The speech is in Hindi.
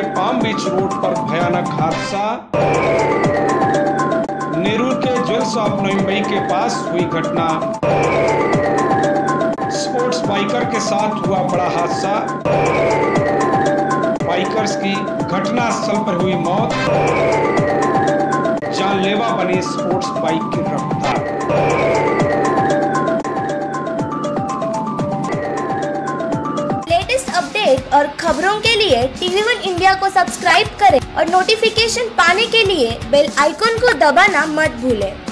के पाम बीच रोड पर भयानक हादसा। नेहरू के ज्वेल्स ऑफ मुंबई के पास हुई घटना। स्पोर्ट्स बाइकर के साथ हुआ बड़ा हादसा। बाइकर्स की घटनास्थल पर हुई मौत। जानलेवा बनी स्पोर्ट्स बाइक की रफ्तार। लेटेस्ट अपडेट और खबरों के लिए TV1 इंडिया को सब्सक्राइब करें और नोटिफिकेशन पाने के लिए बेल आइकॉन को दबाना मत भूलें।